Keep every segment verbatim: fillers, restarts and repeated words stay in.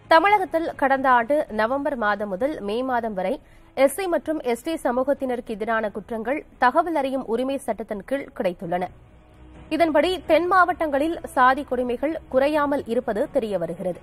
தமிழகத்தில் கடந்த ஆண்டு நவம்பர் மாதம் முதல் மே மாதம் வரை எஸ்சி மற்றும் எஸ்டி சமூகத்தினருக்கு எதிரான குற்றங்கள் தகவல் அறியும் உரிமை சட்டத்தின் கீழ் கிடைத்துள்ளன. இதன்படி தென் மாவட்டங்களில் சாதி கொடுமைகள் குறையாமல் இருப்பது தெரியவருகிறது.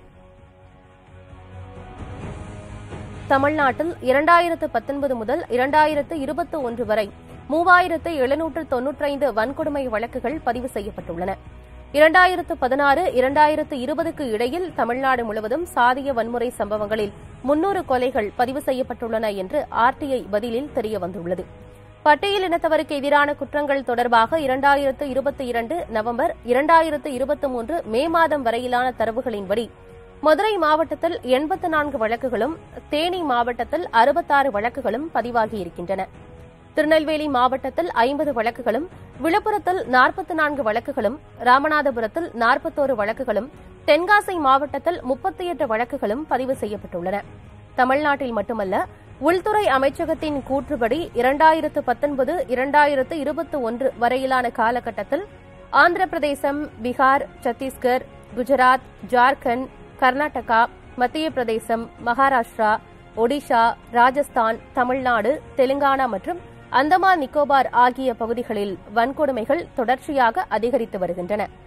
தமிழ்நாட்டில் இரண்டாயிரத்து பத்தொன்பது முதல் இரண்டாயிரத்து இருபத்தி ஒன்று வரை மூவாயிரத்து எழுநூற்று தொன்னூற்றைந்து வன்கொடுமை வழக்குகள் பதிவு செய்யப்பட்டுள்ளன. இரண்டாயிரத்து பதினாறு இரண்டாயிரத்து இருபதுக்கு இடையில் தமிழ்நாடு முழுவதும் சாதிய வன்முறை சம்பவங்களில் முன்னூறு கொலைகள் பதிவு செய்யப்பட்டுள்ளன என்று ஆர்டிஐ பதிலில் தெரியவந்துள்ளது. பட்டியலினத்தவருக்கு எதிரான குற்றங்கள் தொடர்பாக இரண்டாயிரத்து இருபத்தி இரண்டு நவம்பர் இரண்டாயிரத்து இருபத்தி மூன்று மே மாதம் வரையிலான தரவுகளின்படி மதுரை மாவட்டத்தில் எண்பத்து நான்கு வழக்குகளும், தேனி மாவட்டத்தில் அறுபத்தாறு வழக்குகளும் பதிவாகியிருக்கின்றன. திருநெல்வேலி மாவட்டத்தில் ஐம்பது வழக்குகளும், விழுப்புரத்தில் நாற்பத்தி நான்கு வழக்குகளும், ராமநாதபுரத்தில் நாற்பத்தோரு வழக்குகளும், தென்காசி மாவட்டத்தில் முப்பத்தி எட்டு வழக்குகளும் பதிவு செய்யப்பட்டுள்ளன. தமிழ்நாட்டில் மட்டுமல்ல, உள்துறை அமைச்சகத்தின் கூற்றுப்படி இரண்டாயிரத்து பத்தொன்பது இரண்டாயிரத்து இருபத்தி ஒன்று வரையிலான காலகட்டத்தில் ஆந்திர பிரதேசம், பீகார், சத்தீஸ்கர், குஜராத், ஜார்க்கண்ட், கர்நாடகா, மத்திய பிரதேசம், மகாராஷ்டிரா, ஒடிஷா, ராஜஸ்தான், தமிழ்நாடு, தெலுங்கானா மற்றும் அந்தமான் நிக்கோபார் ஆகிய பகுதிகளில் வன்கொடுமைகள் தொடர்ச்சியாக அதிகரித்து வருகின்றன.